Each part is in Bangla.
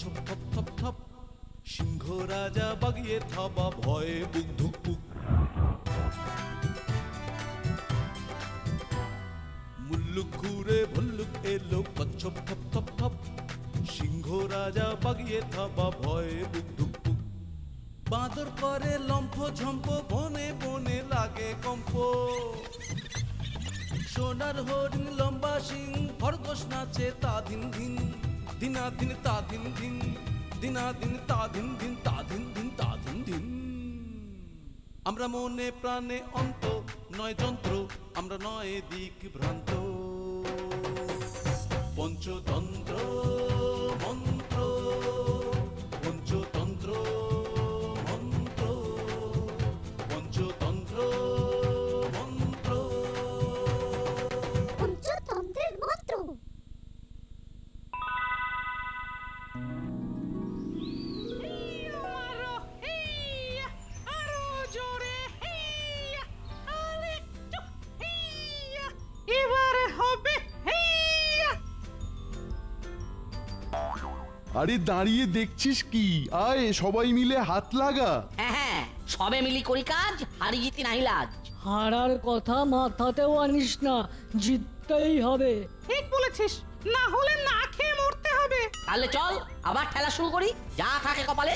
কচ্ছপ থপ থপ থপ, সিংহ রাজা বাগিয়ে থাবা ভয়ে বুক ধুকপুক। মুল্লুক ঘুরে ভল্লুক এলো কচ্ছপ থপ থপ থপ, সিংহ রাজা বাগিয়ে থাবা ভয়ে বুক ধুকপুক। বাঁদর করে লম্ফ ঝম্প, বনে বনে লাগে কম্প। সোনার হরিণ লম্বা সিং, খরগোশ নাচে তা ধিন ধিন, দিনা দিন তা ধিন ধিন, দিনা দিন তা ধিন ধিন, তা ধিন ধিন তা ধিন ধিন। আমরা মনে প্রাণে অন্ত, নয় যন্ত্র, আমরা নয় দিক ভ্রান্ত। পঞ্চতন্ত্র মন্ত্র, পঞ্চতন্ত্র মন্ত্র, পঞ্চতন্ত্র মন্ত্র, পঞ্চতন্ত্রের মন্ত্র। আরে দাঁড়িয়ে দেখছিস কি? আয় সবাই মিলে হাত লাগা। হ্যাঁ, সবে মিলি করি কাজ, হারি জিতি নাই লাজ। হারার কথা মাথাতেও আনিস না, জিততেই হবে। ঠিক বলেছিস, না হলে না খেয়ে মরতে হবে। তাহলে চল আবার খেলা শুরু করি, যা থাকে কপালে।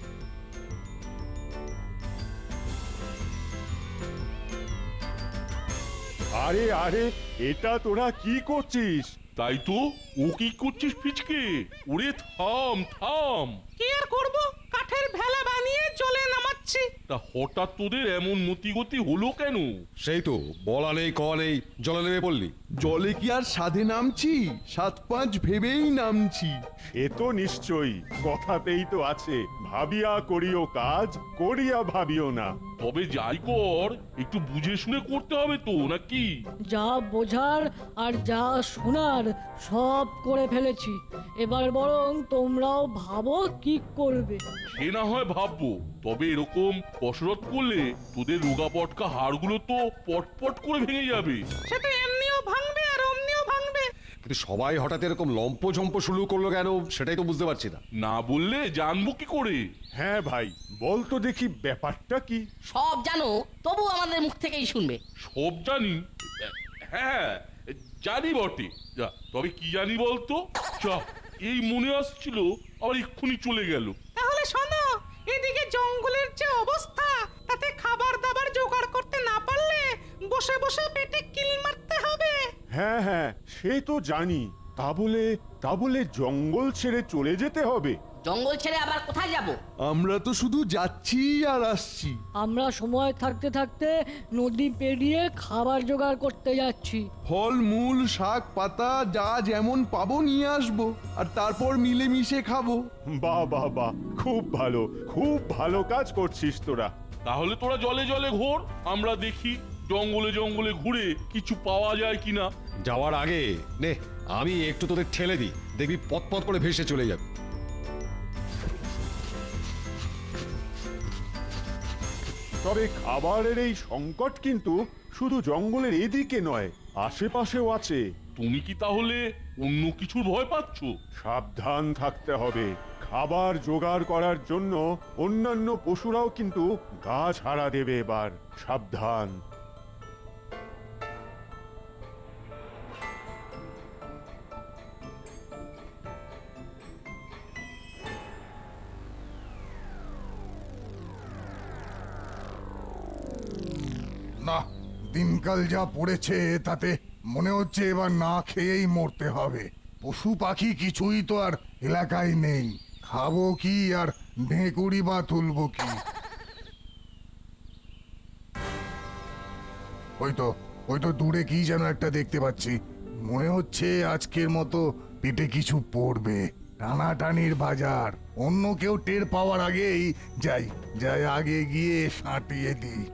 আরে আরে, এটা তোরা কি করছিস? তাই তো, ও কি করছিস পিচকে? ওরে থাম থাম। কি আর করব, কাঠের ভেলা বানিয়ে জলে নামাচ্ছি। তা হঠাৎ তোদের এমন মতিগতি হলো কেন? সেই তো, বলা নেই কওয়া নেই, জলে নেমে পড়লি। জলে কি আর সাধে নামছি? 7-5 ভেবেই নামছি। এ তো নিশ্চয়ই, কথাতেই তো আছে, ভাবিয়া করিও কাজ, করিয়া ভাবিও না। তবে যাই কর, একটু বুঝে শুনে করতে হবে তো, নাকি? যা বোঝার আর যা শোনার সব করে ফেলেছি, এবার বরং তোমরাও ভাবো কি করবে। সে না হয় ভাববো, তবে এরকম কসরত করলে তোদের রোগা পটকা হাড়গুলো তো পটপট করে ভেঙে যাবে। সেটা এমনিও ভাঙবে আর অমনিও ভাঙবে। কিন্তু সবাই হঠাৎ এরকম লম্পঝম্প শুরু করলো কেন, সেটাই তো বুঝতে পারছি না। না বললে জানবো কি করে? হ্যাঁ ভাই, বল তো দেখি ব্যাপারটা কি? সব জানো, তবু আমাদের মুখ থেকেই শুনবে। সব জানি? হ্যাঁ জানি বটে। যা, তবে কি জানি বলতো? যা, এই মনে আসছিল আবার এক্ষুনি চলে গেল। তাহলে শোনো, এদিকে জঙ্গলের যে অবস্থা, তাতে খাবার দাবার জোগাড় করতে না পারলে বসে বসে পেটে কিল মারতে হবে। হ্যাঁ হ্যাঁ, সে তো জানি। তা বলে জঙ্গল ছেড়ে চলে যেতে হবে? জঙ্গল ছেড়ে আবার কোথায় যাব? আমরা তো শুধু যাচ্ছি আর আসছি। আমরা সময় থাকতে থাকতে নদী পেরিয়ে খাবার জোগাড় করতে যাচ্ছি। ফল মূল শাক পাতা যা যেমন পাবো নিয়ে আসবো, আর তারপর মিলেমিশে খাবো। বাহ বাহ বাহ, খুব ভালো কাজ করছিস তোরা। তাহলে তোরা জলে জলে ঘোর, আমরা দেখি জঙ্গলে জঙ্গলে ঘুরে কিছু পাওয়া যায় কিনা। যাওয়ার আগে নে আমি একটু তোদের ঠেলে দিই, দেখবি পথ করে ভেসে চলে যাবে। তবে খাবারের এই সংকট কিন্তু শুধু জঙ্গলের এদিকে নয়, আশেপাশেও আছে। তুমি কি তাহলে অন্য কিছুর ভয় পাচ্ছ? সাবধান থাকতে হবে। খাবার জোগাড় করার জন্য অন্যান্য পশুরাও কিন্তু গা ছাড়া দেবে এবার, সাবধান। না, দিনকাল যা পড়েছে তাতে মনে হচ্ছে এবার না খেয়েই মরতে হবে। পশু পাখি কিছুই তো আর এলাকায় নেই, খাবো কি আর ঢেকুড়ি বা তুলবো কি? ওই তো দূরে কি যেন একটা দেখতে পাচ্ছি, মনে হচ্ছে আজকের মতো পেটে কিছু পড়বে। টানাটানির বাজার, অন্য কেউ টের পাওয়ার আগেই যাই আগে গিয়ে সাঁটিয়ে দিই।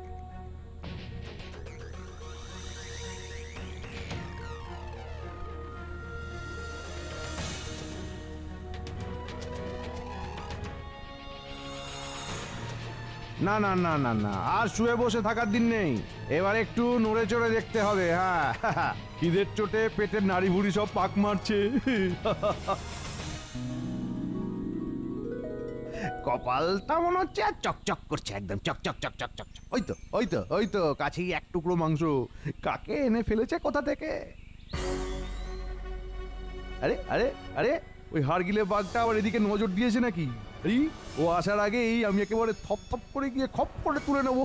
না না না না না, আর শুয়ে বসে থাকার দিন নেই, এবার একটু নড়ে চড়ে দেখতে হবে। হ্যাঁ, খিদের চোটে পেটের নাড়ি ভুড়ি সব পাক মারছে। কপালটা মনে হচ্ছে আর চকচক করছে, একদম চকচক চকচক চকচক। ওই তো কাছেই এক টুকরো মাংস। কাকে এনে ফেলেছে কোথা থেকে? আরে আরে আরে, ওই হাড়গিলে বাঘটা আবার এদিকে নজর দিয়েছে নাকি? ও আসার আগেই আমি একেবারে থপ থপ করে গিয়ে খপ করে তুলে নেবো।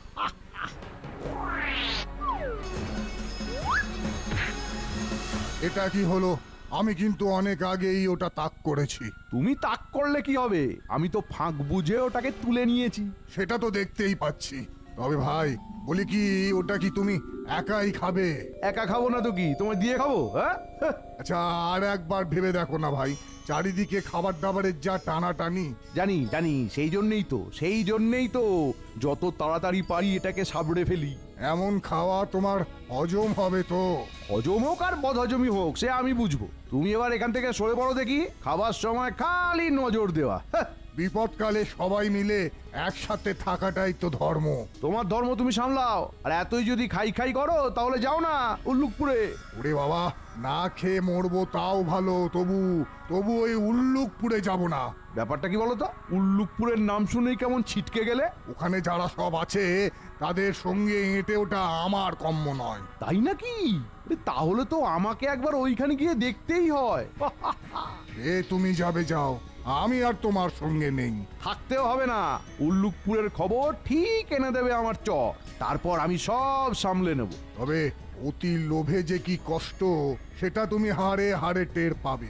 এটা কি হলো? আমি কিন্তু অনেক আগেই ওটা তাক করেছি। তুমি তাক করলে কি হবে? আমি তো ফাঁক বুঝে ওটাকে তুলে নিয়েছি। সেটা তো দেখতেই পাচ্ছি। তবে ভাই বলি কি, ওটা কি তুমি একাই খাবে? একা খাবো না তো কি, তোমায় দিয়ে খাবো? হ্যাঁ, আচ্ছা, আর একবার ভেবে দেখো না ভাই, চারিদিকে খাবার দাবারের যা টানাটানি। জানি জানি, সেই জন্যেই তো যত তাড়াতাড়ি পারি এটাকে সাবড়ে ফেলি। এমন খাওয়া তোমার হজম হবে তো? হজম হোক আর বদহজমি হোক সে আমি বুঝবো। তুমি এবার এখান থেকে সরে পড়ো দেখি। খাবার সময় খালি নজর দেওয়া। বিপদকালে সবাই মিলে একসাথে থাকাটাই তো ধর্ম। তোমার ধর্ম তুমি সামলাও, আর এতই যদি খাই খাই করো তাহলে যাও না উল্লুকপুরে। ওরে বাবা, না খেয়ে মরবো তাও ভালো, তবু ওই উল্লুকপুরে যাব না। ব্যাপারটা কি বলো তো? উল্লুকপুরের নাম শুনেই কেমন ছিটকে গেলে। ওখানে যারা সব আছে তাদের সঙ্গে এঁটে ওটা আমার কম্য নয়। তাই নাকি? তাহলে তো আমাকে একবার ওইখানে গিয়ে দেখতেই হয়। তুমি যাবে যাও, আমি আর তোমার সঙ্গে নেই। থাকতেও হবে না, উল্লুকপুরের খবর ঠিক এনে দেবে আমার চ, তারপর আমি সব সামলে নেব। তবে অতি লোভে যে কি কষ্ট সেটা তুমি হাড়ে হাড়ে টের পাবে।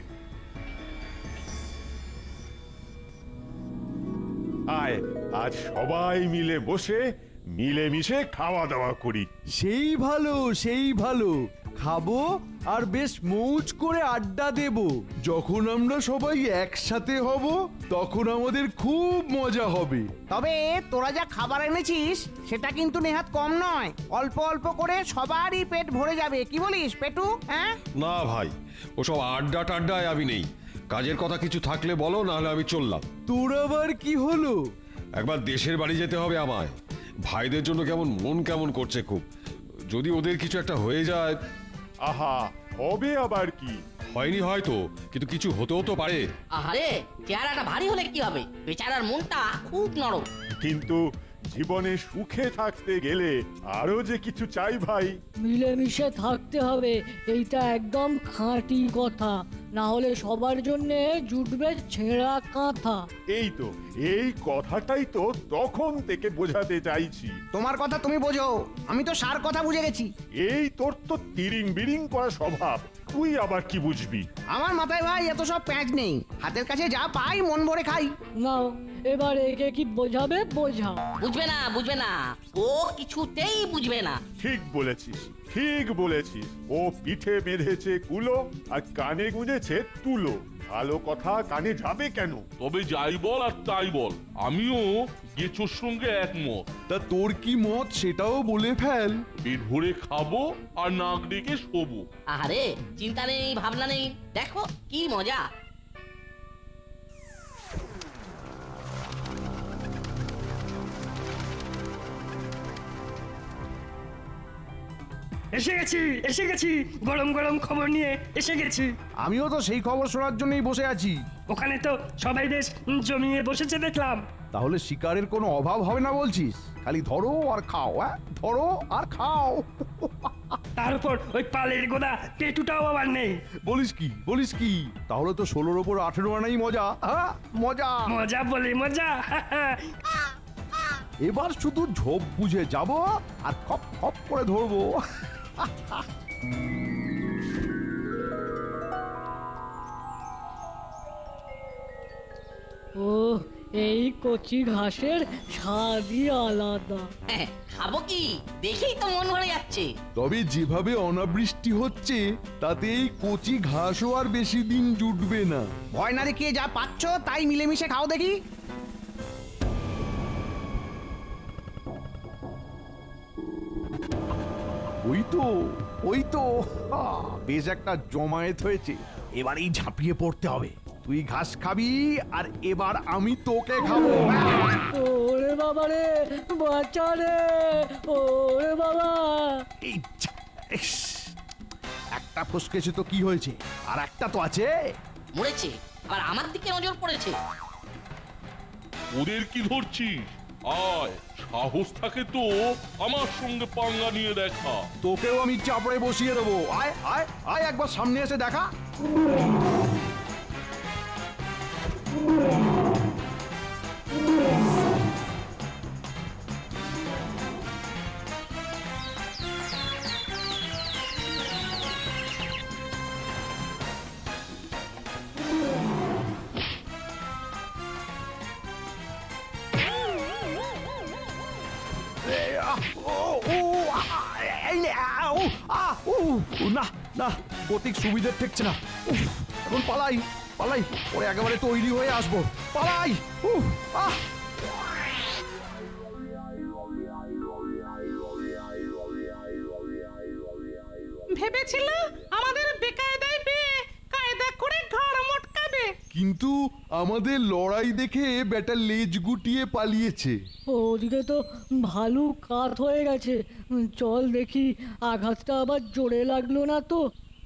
আয়, আজ সবাই মিলে বসে মিলেমিশে খাওয়া দাওয়া করি। সেই ভালো খাবো আর বেশ মৌজ করে আড্ডা দেব। যখন আমরা সবাই একসাথে হব তখন আমাদের খুব মজা হবে। তবে তোরা যা খাবার এনেছিস সেটা কিন্তু নেহাত কম নয়। অল্প অল্প করে সবারই পেট ভরে যাবে, কি বলিস পেটু? হ্যাঁ না ভাই, ওসব আড্ডা টাড্ডায় আমি নেই। কাজের কথা কিছু থাকলে বলো, নাহলে আমি চললাম। তোর আবার কি হলো? একবার দেশের বাড়ি যেতে হবে আমায়। ভাইদের জন্য মন কেমন করছে খুব। যদি ওদের কিছু একটা হয়ে যায়। আহা, হবে আবার কি? হয়নি হয়তো, কিন্তু কিছু হতেও তো পারে। আরে চেহারাটা ভারী হলে কি হবে? বেচারার মনটা খুব নরম। কিন্তু জীবনে সুখে থাকতে গেলে আরো যে কিছু চাই ভাই। মিলেমিশে থাকতে হবে, এইটা একদম খাঁটি কথা। না হলে সবার জন্যে জুটবে ছেঁড়া কাঁথা। এই কথাটাই তো তখন থেকে বোঝাতে চাইছি। তোমার কথা তুমি বোঝো, আমি তো সার কথা বুঝে গেছি। এই তোর তো তিরিং বিরিং করা স্বভাব, তুই আবার কি বুঝবি? আমার মাথায় ভাই এত সব প্যাঁচ নেই, হাতের কাছে যা পাই মন ভরে খাই। নাও এবার একে কি বোঝাবে বোঝাও। বুঝবে না, ও কিছুতেই বুঝবে না। ঠিক বলেছিস। ও পিঠে বেঁধেছে কুলো আর কানে গুঁজেছে তুলো। ভালো কথা কানে যাবে কেন? তবে যাই বল আর তাই বল, আমিও গেছোর সঙ্গে একমত। তা তোর কি মত সেটাও বলে ফেল। পেট ভরে খাবো আর নাক ডেকে শোবো। আরে চিন্তা নেই, ভাবনা নেই, দেখো কি মজা। এসে গেছি গরম গরম খবর নিয়ে এসে গেছি। আমিও তো সেই খবর শোনার জন্যই বসে আছি। ওখানে তো সবাই বেশ জমিয়ে বসেছে দেখলাম। তাহলে শিকারের কোনো অভাব হবে না বলছিস? খালি ধরো আর খাও, ধরো আর খাও। তার উপর ওই পালের গোদা পেটুটাও আবার নেই। বলিস কি? তাহলে তো 16-র উপর 18 আনাই মজা। মজা বলে মজা। এবার শুধু ঝোপ বুঝে যাব আর খপ খপ করে ধরবো। ও এই কচি ঘাসের স্বাদই আলাদা। খাবো কি দেখেই তো মন ভরে যাচ্ছে। তবে যেভাবে অনাবৃষ্টি হচ্ছে তাতে এই কচি ঘাসও আর বেশি দিন জুটবে না। ভয় না দেখিয়ে যা পাচ্ছ তাই মিলেমিশে খাও দেখি। ওই তো বেশ একটা জমায়েত হয়েছে। এবারেই ঝাঁপিয়ে পড়তে হবে। তুই ঘাস খাবি আর এবার আমি তোকে খাবো। ওরে বাবা রে, বাঁচা রে, ওরে বাবা। একটা ফসকেছে তো কি হয়েছে, আর একটা তো আছে। মরেছে, আবার আমার দিকে নজর পড়েছে। ওদের কি ধরছিস? আয়, সাহস থাকে তো আমার সঙ্গে পাঙ্গা নিয়ে দেখা। তোকেও আমি চাপড়ে বসিয়ে দেবো। আয় আয় আয়, একবার সামনে এসে দেখা। না না, গতিক সুবিধে ঠেকছে না। এখন পালাই পালাই, ওরে একেবারে তৈরি হয়ে আসবো। পালাই। ভেবেছিল আমাদের বেকায়দায় পেয়ে কায়দা করে ঘাড় মটকাবে, কিন্তু আমাদের লড়াই দেখে বেটা লেজ গুটিয়ে পালিয়েছে। ওদিকে তো ভালু কাত হয়ে গেছে। চল দেখি আঘাতটা আবার জোরে লাগলো না তো।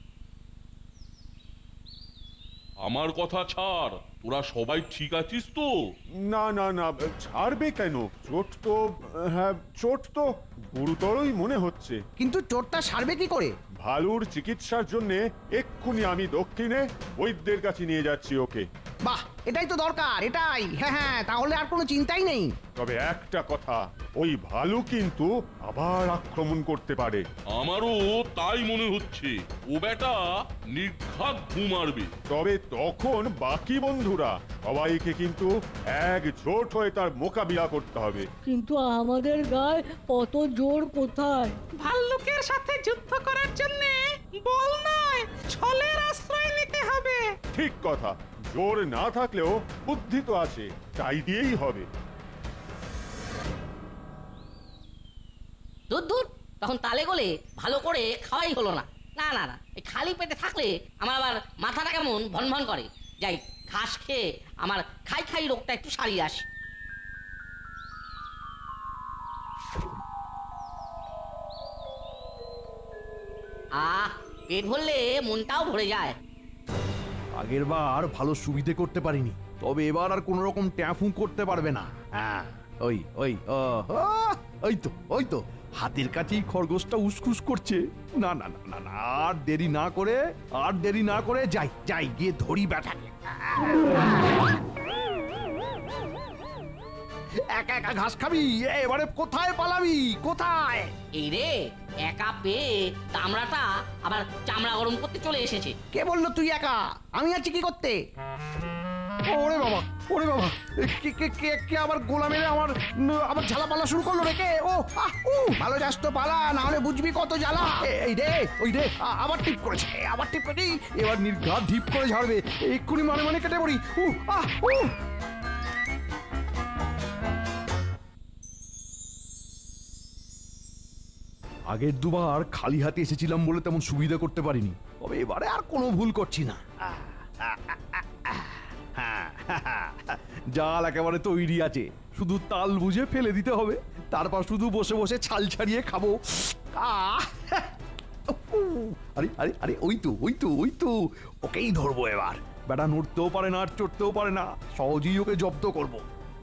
আমার কথা ছাড়, তোরা সবাই ঠিক আছিস তো? না না না, ছাড়বে কেন? চোট তো, হ্যাঁ চোট তো গুরুতরই মনে হচ্ছে। কিন্তু চোটটা সারবে কি করে? ভালুর চিকিৎসার জন্য এক্ষুনি আমি দক্ষিণে বৈদ্যের কাছে নিয়ে যাচ্ছি ওকে। বাহ, এটাই তো দরকার, এটাই। হ্যাঁ হ্যাঁ, তাহলে আর কোনো চিন্তাই নেই। তবে একটা কথা, ওই ভালু কিন্তু আবার আক্রমণ করতে পারে। আমারও তাই মনে হচ্ছে। ও বেটা নির্ঘাত ঘুম মারবে। তবে তখন বাকি বন্ধুরা সবাইকে কিন্তু একজোট হয়ে তার মোকাবিলা করতে হবে। কিন্তু আমাদের গায়ে কত জোর কোথায়? ভাল্লুকের সাথে যুদ্ধ করার জন্য বল নয়, ছলের আশ্রয় নিতে হবে। ঠিক কথা, জোর না থাকলেও বুদ্ধি তো আছে, তাই দিয়েই হবে। দূর দূর, তখন তালে গোলে ভালো করে খাওয়াই হলো না। না না না, এই খালি পেটে থাকলে আমার আবার মাথাটা কেমন ভন ভন করে। যাই, ঘাস খেয়ে আমার খাই খাই রোগটা একটু সারিয়ে আসি। পেট ভরলে মনটাও ভরে যায়। আগের বার ভালো সুবিধে করতে পারিনি, তবে এবার আর কোন রকম ট্যাফু করতে পারবে না। হ্যাঁ, ওই ওই ওই তো হাতের কাছেই খরগোশটা উসখুস করছে। না না না না না, আর দেরি না করে যাই যাই গিয়ে ধরি ব্যাটাকে। একা একা ঘাস খাবি? এবারে কোথায় পালাবি? কোথায়? এই রে, একা পেয়ে চামড়াটা আবার চামড়া গরম করতে চলে এসেছে। কে বললো তুই একা? আমি আছি কি করতে? ওরে বাবা, ওরে বাবা, কে কে কে কে আবার গোলা মেরে আমার ঝালা পালা শুরু করলো রে? কে? ভালো যাস তো পালা, না হলে বুঝবি কত জ্বালা। এই রে, ওই রে, আবার টিপ করেছে, আবার টিপ করে এবার নির্ঘাত ঢিপ করে ঝাড়বে। এক্ষুনি মানে কেটে পড়ি। আগের দুবার খালি হাতে এসেছিলাম বলে তেমন সুবিধা করতে পারিনি, তবে এবারে আর কোনো ভুল করছি না। জাল একেবারে তৈরি আছে, শুধু তাল বুঝে ফেলে দিতে হবে, তারপর শুধু বসে বসে ছাল ছাড়িয়ে খাবো। আরে আরে আরে, ওই তো ওকেই ধরবো এবার। বেটা নড়তেও পারে না আর চড়তেও পারে না, সহজেই ওকে জব্দ করবো।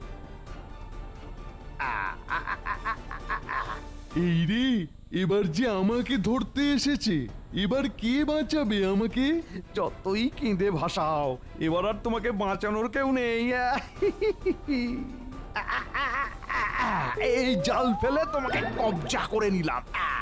এই রে, এবার যে আমাকে ধরতে এসেছে, এবার কে বাঁচাবে আমাকে? যতই কেঁদে ভাসাও, এবার আর তোমাকে বাঁচানোর কেউ নেই। এই জাল ফেলে তোমাকে কবজা করে নিলাম।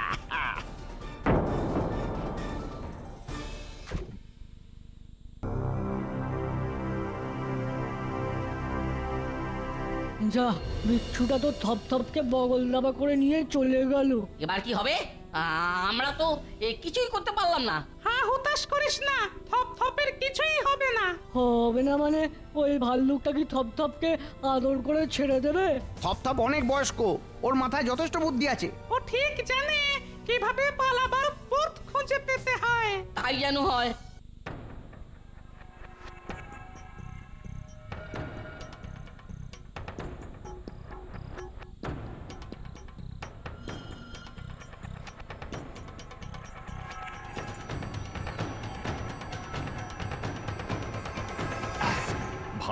যা, বিচ্ছুটা তো থপথপকে বগল দাবা করে নিয়ে চলে গেল। এবার কি হবে? আমরা তো কিছুই করতে পারলাম না। হ্যাঁ, হুতাশ করিস না, থপথপের কিছুই হবে না। হবে না মানে? ওই ভাল্লুকটা কি থপথপকে আদর করে ছেড়ে দেবে? থপথপ অনেক বয়স্ক, ওর মাথায় যথেষ্ট বুদ্ধি আছে। ও ঠিক জানে কিভাবে পালাবার পথ খুঁজে পেতে হয়। তাই যেন হয়।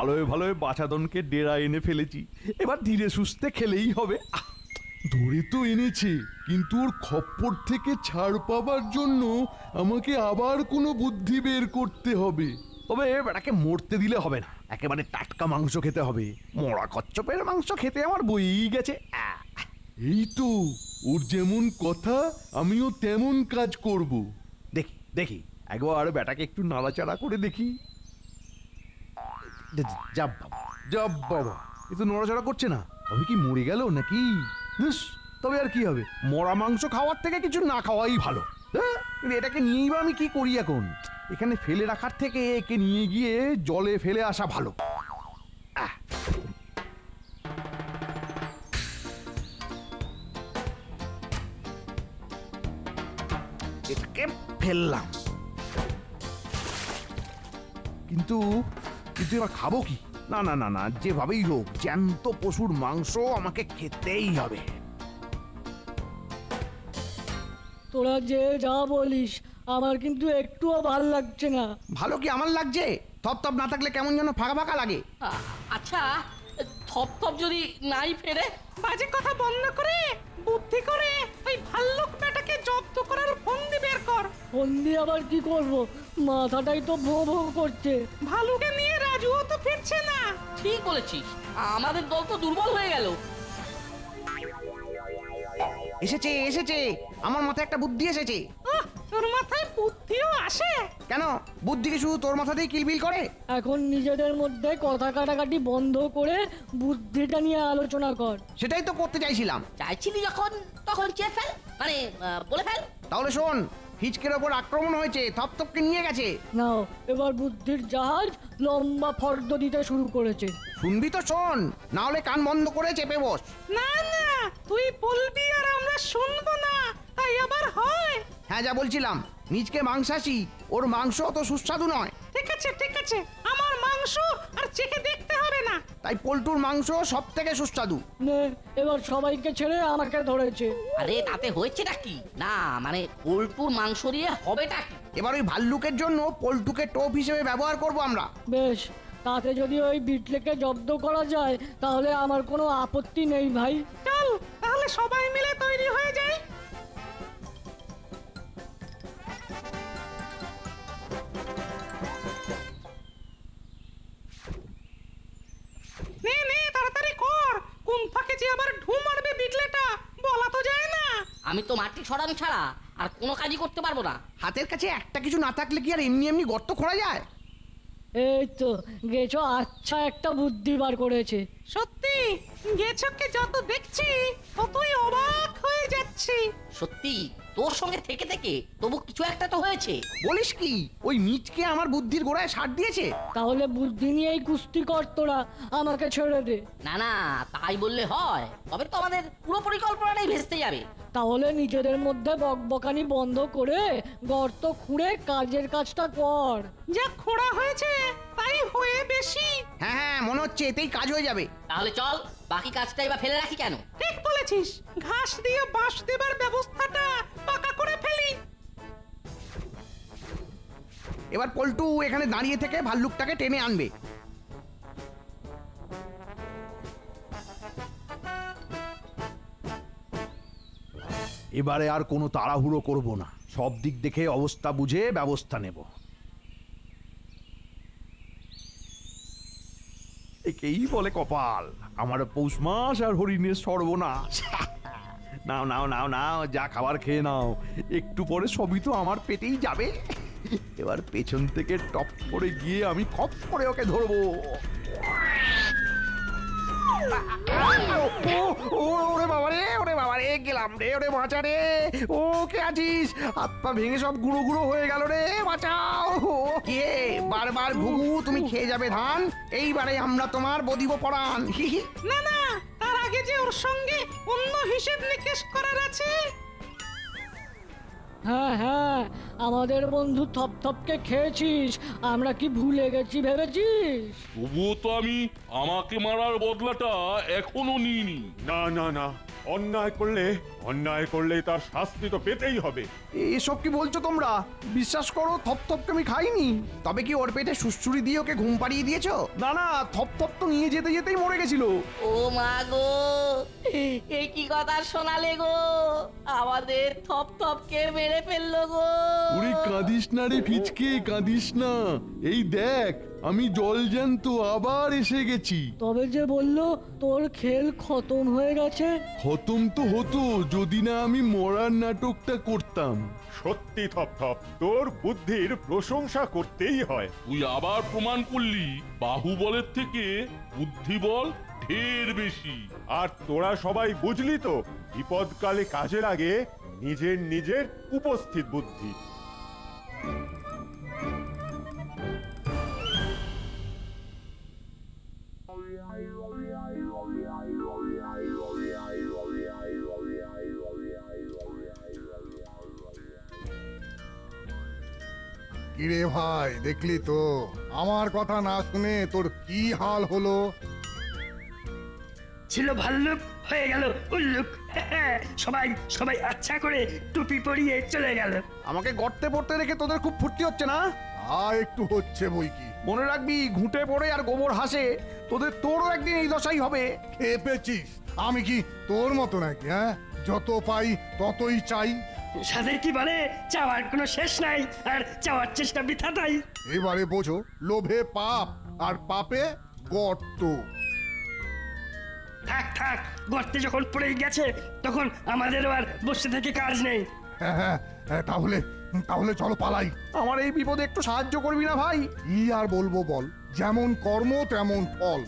ভালোয় ভালোয় বাছাদনকে ডেরা এনে ফেলেছি, এবার ধীরে সুস্থে খেলেই হবে। ধরে তো এনেছে, কিন্তু ওর খপ্পর থেকে ছাড় পাবার জন্য আমাকে আবার কোনো বুদ্ধি বের করতে হবে। তবে বেটাকে মরতে দিলে হবে না, একেবারে টাটকা মাংস খেতে হবে। মরা কচ্ছপের মাংস খেতে আমার বই গেছে। এই তো, ওর যেমন কথা আমিও তেমন কাজ করব। দেখি দেখি একবার বেটাকে একটু নাড়াচাড়া করে দেখি। যাব বাবা, যাব বাবা, এ তো নড়াচড়া করছে না। তবে কি মরে গেল নাকি? তবে আর কি হবে, মরা মাংস খাওয়ার থেকে কিছু না খাওয়াই ভালো। কিন্তু এটাকে নিয়েই বা আমি কি করি এখন? এখানে ফেলে রাখার থেকে একে নিয়ে গিয়ে জলে ফেলে আসা ভালো। এটাকে ফেললাম, কিন্তু কিন্তু এবার খাবো কি? না না না না, যেভাবেই হোক জ্যান্ত পশুর মাংস আমাকে খেতেই হবে। তোরা যে যা বলিস, আমার কিন্তু একটুও ভাল লাগছে না। ভালো কি আমার লাগছে? থপ না থাকলে কেমন যেন ফাঁকা ফাঁকা লাগে। আচ্ছা, থপ যদি নাই ফেরে? বাজে কথা বন্ধ করে বুদ্ধি করে ওই ভাল্লুক বেটাকে জব্দ করার ফন্দি বের কর। ফন্দি আবার কি করব? মাথাটাই তো ভো ভো করছে। ভালুকে নিয়ে রাজুও তো ফিরছে না। ঠিক বলেছিস, আমাদের দল তো দুর্বল হয়ে গেল। এসেছে এসেছে, আমার মাথায় একটা বুদ্ধি এসেছে। তোর মাথায় বুদ্ধিও আসে? কেন, বুদ্ধি কি শুধু তোর মাথাতেই কিলবিল করে? এখন নিজেদের মধ্যে কথা কাটাকাটি বন্ধ করে বুদ্ধিটা নিয়ে আলোচনা কর। সেটাই তো করতে চাইছিলাম। চাইছিলি যখন, তখন চেয়ে ফেল, মানে বলে ফেল। তাহলে শোন, হিচকের ওপর আক্রমণ হয়েছে, থপথপকে নিয়ে গেছে। নাও, এবার বুদ্ধির জাহাজ লম্বা ফর্দ দিতে শুরু করেছে। শুনবি তো শোন, না হলে কান বন্ধ করে চেপে বস। না না, তুই বলবি আর আমরা শুনবো না, তাই আবার হয়? হ্যাঁ, যা বলছিলাম, নিজকে মাংসাশী, ওর মাংস অত সুস্বাদু নয়। ঠিক আছে, আমার মাংস আর চেখে দেখতে হবে না। তাই পল্টুর মাংস সব থেকে সুস্বাদু। নে, এবার সবাইকে ছেড়ে আমাকে ধরেছে। আরে তাতে হয়েছেটা কি? না মানে পল্টুর মাংস দিয়ে হবেটা কি? এবার ওই ভাল্লুকের জন্য পল্টুকে টোপ হিসেবে ব্যবহার করব আমরা। বেশ, তাতে যদি ওই বিটলেকে জব্দ করা যায় তাহলে আমার কোনো আপত্তি নেই ভাই। চল তাহলে সবাই মিলে তৈরি হয়ে যাই। নে তাড়াতাড়ি কর, কোন ফাঁকে যে আবার ঢু মারবে বিটলেটা বলা তো যায় না। আমি তো মাটি সরানো ছাড়া আর কোনো কাজই করতে পারবো না। হাতের কাছে একটা কিছু না থাকলে কি আর এমনি এমনি গর্ত খোঁড়া যায়? এই তো গেছো, আচ্ছা একটা বুদ্ধি বার করেছে। সত্যি, গেছকে যত দেখছি ততই অবাক হয়ে যাচ্ছি। সত্যি, তোর সঙ্গে থেকে থেকে তবু কিছু একটা তো হয়েছে। বলিস কি, ওই মিচকে আমার বুদ্ধির গোড়ায় সার দিয়েছে? তাহলে বুদ্ধি নিয়েই কুস্তি কর তোরা, আমাকে ছেড়ে দে। না না, তাই বললে হয়? তবে তো আমাদের পুরো পরিকল্পনাটাই ভেস্তে যাবে। তাহলে নিজেদের মধ্যে বকবকানি বন্ধ করে গর্ত খুঁড়ে কাজের কাজটা কর। যা খোঁড়া হয়েছে তাই হয়ে বেশি। হ্যাঁ, মনে হচ্ছে এতেই কাজ হয়ে যাবে। তাহলে চল, বাকি কাজটাই বা ফেলে রাখি কেন? ঠিক বলেছিস, ঘাস দিয়ে বাঁশ দেবার ব্যবস্থাটা পাকা করে ফেলি। এবার পল্টু এখানে দাঁড়িয়ে থেকে ভাল্লুকটাকে টেনে আনবে। এবারে আর কোনো তাড়াহুড়ো করব না, সব দিক দেখে অবস্থা বুঝে ব্যবস্থা নেব। একেই বলে কপাল, আমার পৌষ মাস আর হরিণের সর্বনাশ। নাও নাও নাও নাও, যা খাবার খেয়ে নাও, একটু পরে সবই তো আমার পেটেই যাবে। এবার পেছন থেকে টপ করে গিয়ে আমি খপ করে ওকে ধরবো। ওরে বাবা রে, গেলাম রে, ওরে বাঁচা রে। ও কে আছিস? হাত পা ভেঙে সব গুঁড়ো গুঁড়ো হয়ে গেল রে, বাঁচাও। কে বারবার ঘুঘু তুমি খেয়ে যাবে ধান, এইবারে আমরা তোমার বদিব পরাণ। না না, তার আগে যে ওর সঙ্গে অন্য হিসেব নিকেশ করার আছে। হ্যাঁ, আমাদের বন্ধু থপথপকে খেয়েছিস, আমরা কি ভুলে গেছি ভেবেছিস? তবুও তো আমি আমাকে মারার বদলাটা এখনো নিইনি। না না না, অন্যায় করলে তার শাস্তি তো পেতেই হবে। এসব কি বলছো তোমরা? বিশ্বাস করো থপথপকে আমি খাইনি। তবে কি ওর পেটে সুড়সুড়ি দিয়ে ওকে ঘুম পাড়িয়ে দিয়েছো? না না, থপথপ তো নিয়ে যেতে যেতেই মরে গেছিল। ও মা গো, এ কি কথা শোনালে গো? আমাদের থপ থপকে মেরে ফেললো গো। ওরে কাঁদিস না রে ফিচকে, কাঁদিস না। এই দেখ আমি জলজ্যান্ত আবার এসে গেছি। তবে যে বললো তোর খেল খতম হয়ে গেছে। খতম তো হতো যদি না আমি মরার নাটকটা করতাম। সত্যি থপথপ, তোর বুদ্ধির প্রশংসা করতেই হয়। তুই আবার প্রমাণ করলি বাহুবলের থেকে বুদ্ধিবল ঢের বেশি। আর তোরা সবাই বুঝলি তো, বিপদকালে কাজের আগে নিজের উপস্থিত বুদ্ধি। কিরে ভাই, দেখলি তো আমার কথা না শুনে তোর কি হাল হলো? ছিল ভাল্লুক হয়ে গেল উল্লুক। সবাই সবাই আচ্ছা করে টুপি পরিয়ে চলে গেল। আমাকে গর্তে পড়তে রেখে তোদের খুব ফুর্তি হচ্ছে না? একটু হচ্ছে বই কি। মনে রাখবি, ঘুঁটে পড়ে আর গোবর হাসে, তোরও একদিন এই দশাই হবে। খেপেছিস? আমি কি তোর মতো নাকি? যত পাই ততই চাই। সাথে কি বলে, চাওয়ার কোনো শেষ নাই, আর চাওয়ার চেষ্টা বৃথাটাই। এবারে বোঝো, লোভে পাপ আর পাপে গর্ত। থাক থাক, গর্তে যখন পড়েই গেছে তখন আমাদেরও আর বসে থেকে কাজ নেই। হ্যাঁ, তাহলে চলো পালাই। আমার এই বিপদে একটু সাহায্য করবি না ভাই? কি আর বলবো বল, যেমন কর্ম তেমন ফল।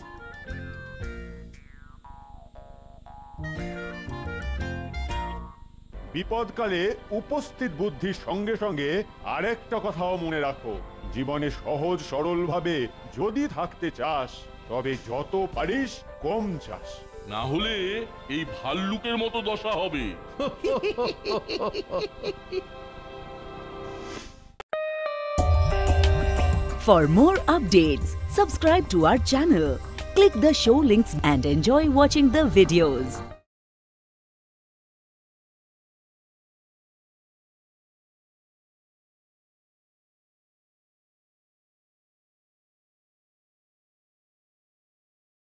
বিপদকালে উপস্থিত বুদ্ধির সঙ্গে সঙ্গে আরেকটা কথাও মনে রাখো, জীবনে সহজ সরল ভাবে যদি থাকতে চাস তবে যত পারিস কম চাস, না হলে এই ভাল্লুকের মতো দশা হবে। For more updates, subscribe to our channel, click the show links and enjoy watching the videos.